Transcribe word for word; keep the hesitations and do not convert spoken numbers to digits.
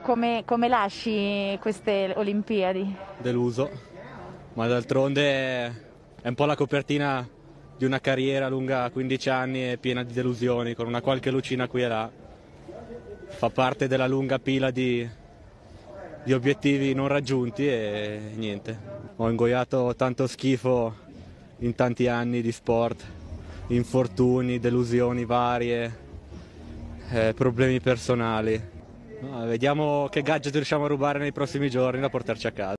Come, come lasci queste Olimpiadi? Deluso, ma d'altronde è un po' la copertina di una carriera lunga quindici anni e piena di delusioni, con una qualche lucina qui e là. Fa parte della lunga pila di, di obiettivi non raggiunti e niente. Ho ingoiato tanto schifo in tanti anni di sport, infortuni, delusioni varie, eh, problemi personali. No, vediamo che gadget riusciamo a rubare nei prossimi giorni da portarci a casa.